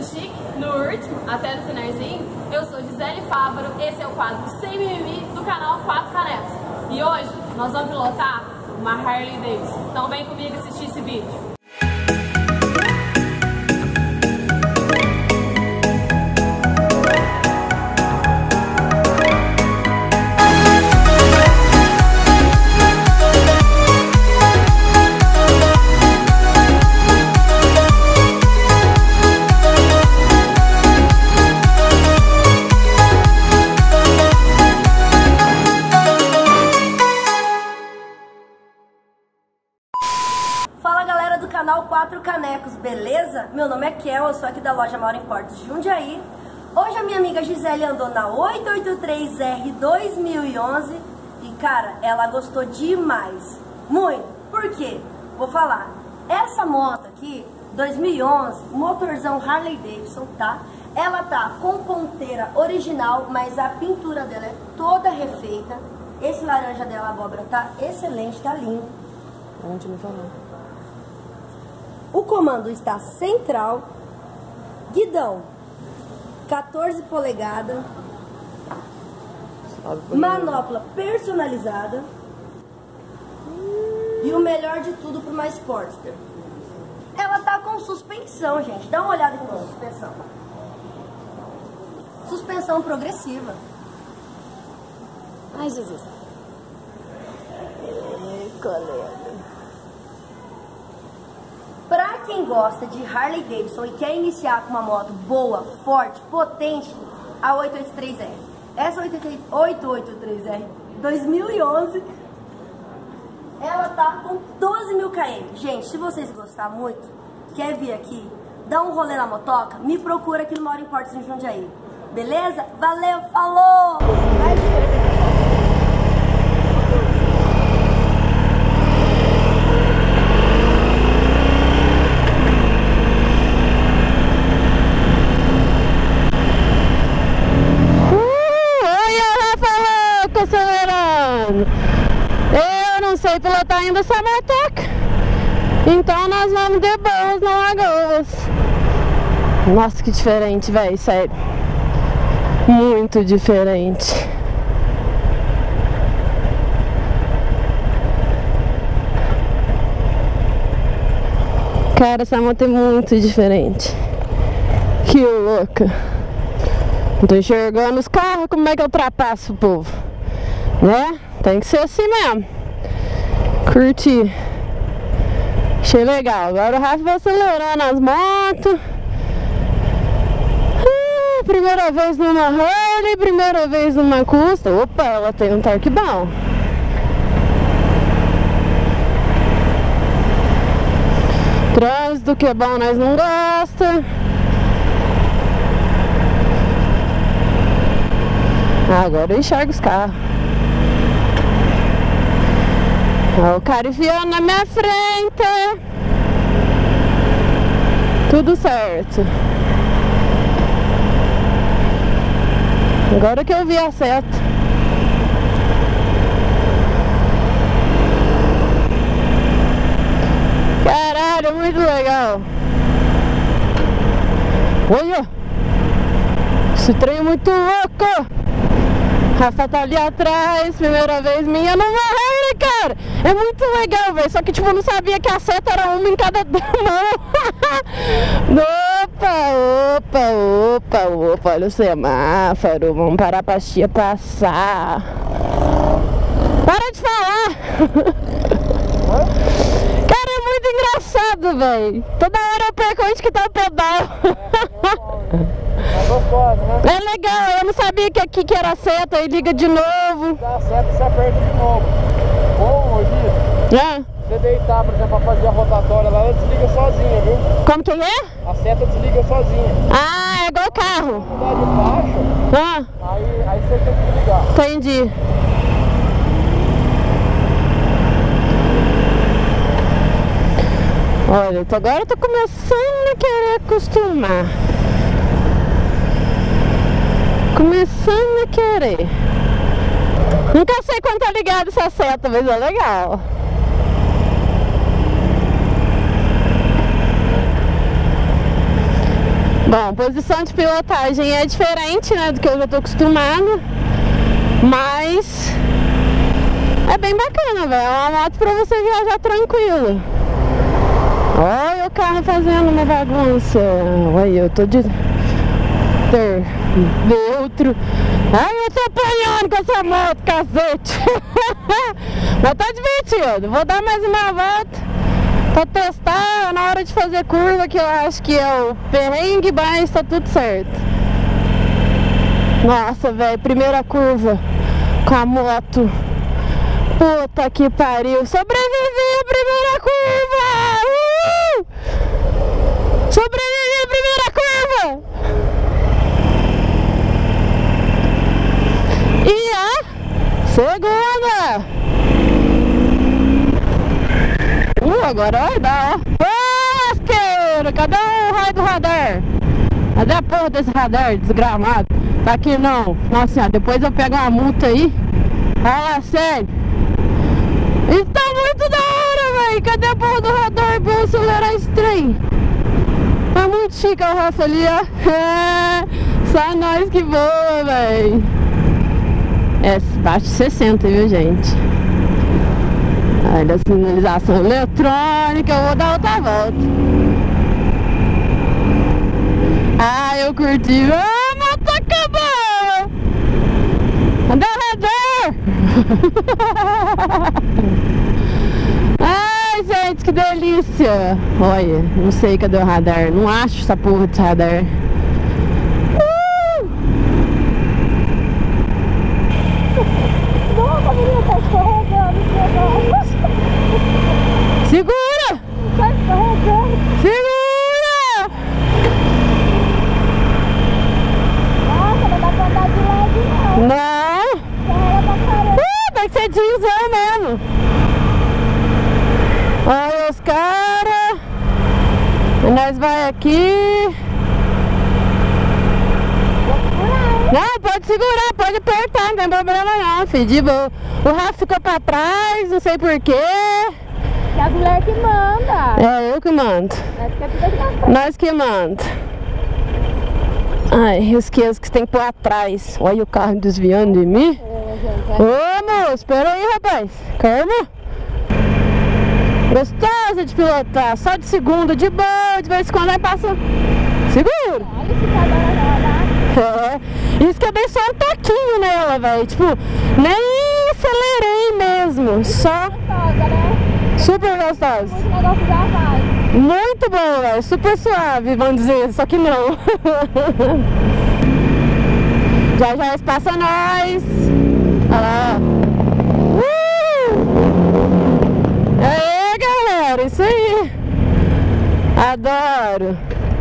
tudo chique? No último, até no finalzinho, eu sou Gisele Fávaro, esse é o quadro Sem Mimimi do canal 4 Canecos. E hoje nós vamos pilotar uma Harley Davidson. Então vem comigo assistir esse vídeo. Fala galera do canal 4 Canecos, beleza? Meu nome é Kel, eu sou aqui da loja Mauro Importes Jundiaí. Hoje a minha amiga Gisele andou na 883R 2011 e cara, ela gostou demais, muito. Por quê? Vou falar. Essa moto aqui, 2011, motorzão Harley Davidson, tá? Ela tá com ponteira original, mas a pintura dela é toda refeita. Esse laranja dela, a abóbora, tá excelente, tá lindo. Onde me falou? O comando está central, guidão 14 polegadas, manopla personalizada e o melhor de tudo para uma Sportster. Ela tá com suspensão, gente. Dá uma olhada aqui na suspensão. Suspensão progressiva. Ai, Jesus. Colega. Pra quem gosta de Harley Davidson e quer iniciar com uma moto boa, forte, potente, a 883R. Essa 883R 2011, ela tá com 12.000 km. Gente, se vocês gostarem muito, quer vir aqui, dá um rolê na motoca, me procura aqui no Mauro Importes em Jundiaí. Beleza? Valeu, falou! Eu não sei pilotar ainda essa motoca, então nós vamos de boas na Lagoas. Nossa, que diferente, velho, sério, muito diferente. Cara, essa moto é muito diferente. Que louca. Não tô enxergando os carros, como é que eu ultrapasso o povo? Né? Tem que ser assim mesmo. Curti. Achei legal. Agora o Rafa vai acelerando as motos. Primeira vez numa Harley, primeira vez numa Custa. Opa, ela tem um torque bom. Trânsito que é bom, nós não gosta. Agora eu enxergo os carros. Ó, o cara enfiando na minha frente. Tudo certo. Agora que eu vi a seta. Caralho, muito legal. Olha, esse trem é muito louco. Rafa tá ali atrás, primeira vez minha numa Harley, cara. É muito legal, velho. Só que tipo, eu não sabia que a seta era uma em cada mão. Opa, olha o semáforo. Vamos parar pra tia passar. Para de falar. Cara, é muito engraçado, velho. Toda hora eu perco onde que tá o pedal. É gostoso, né? É legal, eu não sabia que aqui que era a seta, aí liga de novo. Dá a seta e você aperta de novo. Bom, hoje, você deitar, por exemplo, pra fazer a rotatória lá, ela desliga sozinha, viu? Como que é? A seta desliga sozinha. Ah, é igual carro. Mudar de baixo, aí você tem que desligar. Entendi. Olha, então agora eu tô começando a querer acostumar. Começando a querer. Nunca sei quando tá ligado essa seta, mas é legal. Bom, posição de pilotagem é diferente, né, do que eu já tô acostumada, mas é bem bacana, velho. É uma moto pra você viajar tranquilo. Olha o carro fazendo uma bagunça. Olha, eu tô de neutro. Ai, eu tô apanhando com essa moto, cacete. Mas tá divertido. Vou dar mais uma volta pra testar na hora de fazer curva, que eu acho que é o perrengue, mas tá tudo certo. Nossa, velho, primeira curva com a moto. Puta que pariu. Sobrevivi a primeira curva! Sobrevivi a primeira curva! E a segunda! Agora vai dar, ó. Ô, lasqueiro! Cadê o raio do radar? Cadê a porra desse radar desgramado? Tá aqui não. Nossa senhora, depois eu pego uma multa aí. Fala sério. Isso tá muito da hora, velho. Cadê a porra do radar pra eu acelerar esse trem? Tá muito chique o Rafa ali, ó. Só nós que voa, velho. É, baixo de 60, viu, gente? Olha a sinalização eletrônica. Eu vou dar outra volta. Ah, eu curti. Ah, mas tá acabando. Cadê o radar? Ai, gente, que delícia. Olha, não sei cadê o radar. Não acho essa porra de radar. Segura! Segura! Nossa, não dá pra andar de lado não. Não! Tem que ser diesel mesmo. Olha os caras. Nós vai aqui. Não, pode segurar, pode apertar, não tem problema não, filho, de boa. O Rafa ficou pra trás, não sei porquê. É a mulher que manda. É eu que mando. Nós que manda. Ai, eu esqueço que tem que pôr atrás. Olha o carro desviando de mim. Ô, moço, espera aí, rapaz. Calma. Gostosa de pilotar, só de segunda, de boa, de vez em quando aí passa. Segura. Olha esse cadê. É, isso que eu dei só um toquinho nela, velho. Tipo, nem acelerei mesmo. Só. Gostosa, né? Super gostosa. Muito negócio já vai. Muito bom, velho. Super suave, vamos dizer. Só que não. Já já passa nós. Olha lá. Aê, galera. Isso aí. Adoro.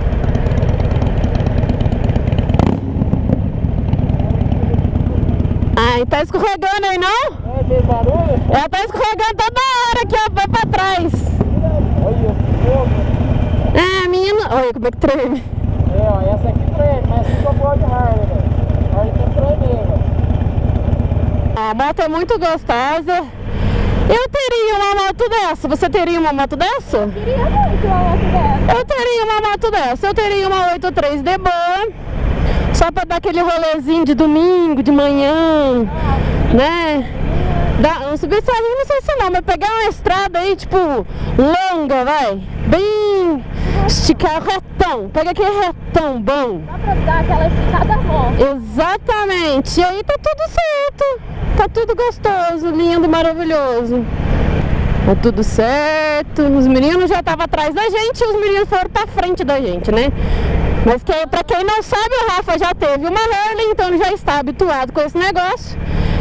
Ai, tá escorregando aí, não? É, tem barulho? Ela tá escorregando toda hora aqui, ó, vai pra trás. Olha, fogo. Ah, menina, olha como é que treme. É, ó, essa aqui treme, mas essa ficou boa de Harley, velho. Harley tem que tremer, velho. A moto é muito gostosa. Eu teria uma moto dessa. Você teria uma moto dessa? Queria muito uma moto dessa. Eu teria uma moto dessa. Eu teria uma 83 de boa. Só pra dar aquele rolezinho de domingo, de manhã, né? Um substratinho, não sei se não, mas pegar uma estrada aí, tipo, longa, vai. Bem esticar, retão. Pega aquele retão bom. Dá pra dar aquela esticada boa. Exatamente. E aí tá tudo certo. Tá tudo gostoso, lindo, maravilhoso. Tá tudo certo. Os meninos já estavam atrás da gente e os meninos foram pra frente da gente, né? Mas pra quem não sabe, o Rafa já teve uma Harley, então ele já está habituado com esse negócio.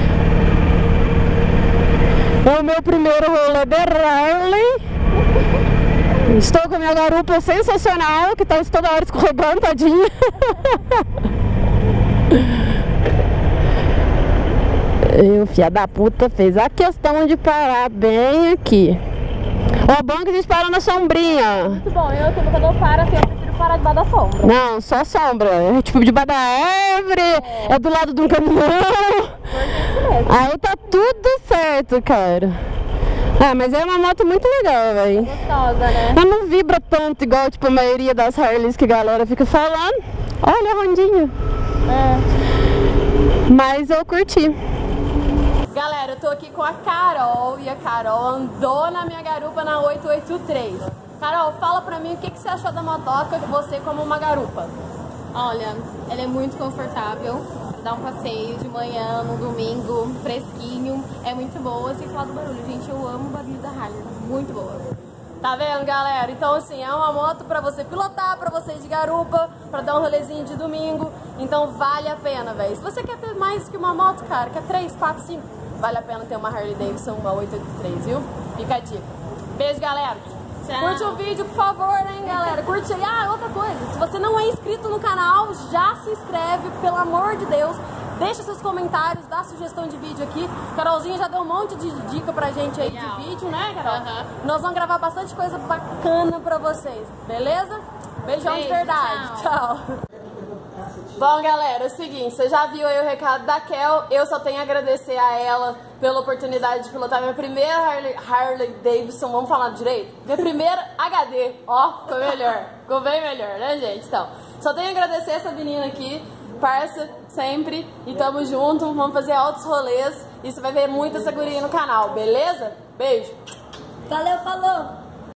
É o meu primeiro rolê de Harley. Estou com a minha garupa sensacional, que está toda hora escorregando, tadinha. E o filho da puta fez a questão de parar bem aqui. Ó, bom que a gente parou na sombrinha. Muito bom, quando eu paro assim, eu prefiro parar debaixo da sombra. Não, só sombra. É tipo debaixo da árvore, é do lado de um caminhão. Aí tá tudo certo, cara. Ah, mas é uma moto muito legal, velho. Gostosa, né? Ela não vibra tanto igual, tipo, a maioria das Harleys que a galera fica falando. Olha a rondinha. Mas eu curti. Galera, eu tô aqui com a Carol e a Carol andou na minha garupa na 883. Carol, fala pra mim o que você achou da motoca, você como uma garupa. Olha, ela é muito confortável, dá um passeio de manhã, no domingo, fresquinho, é muito boa, sem falar do barulho, gente, eu amo o barulho da Harley, muito boa. Tá vendo, galera? Então, assim, é uma moto pra você pilotar, pra você ir de garupa, pra dar um rolezinho de domingo, então vale a pena, velho. Se você quer ter mais que uma moto, cara, quer 3, 4, 5, vale a pena ter uma Harley Davidson, uma 883, viu? Fica a dica. Beijo, galera! Tchau. Curte o vídeo, por favor, né, galera? Curte aí. Ah, outra coisa, se você não é inscrito no canal, já se inscreve, pelo amor de Deus. Deixa seus comentários, dá sugestão de vídeo aqui. Carolzinha já deu um monte de dica pra gente aí de vídeo, né, Carol? Nós vamos gravar bastante coisa bacana pra vocês, beleza? Beijão de verdade. Tchau. Bom, galera, é o seguinte, você já viu aí o recado da Kel, eu só tenho a agradecer a ela pela oportunidade de pilotar minha primeira Harley Davidson, vamos falar direito? Minha primeira HD, ó, ficou melhor, ficou bem melhor, né, gente? Então, só tenho a agradecer essa menina aqui, parça, sempre, e tamo junto, vamos fazer altos rolês, e você vai ver muita segurinha no canal, beleza? Beijo! Valeu, falou!